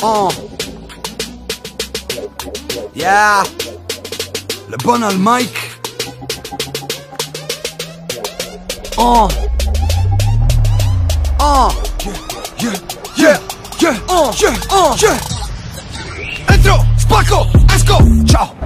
Yeah. Le bon al mic. Yeah. Entro, spacco, esco. Ciao.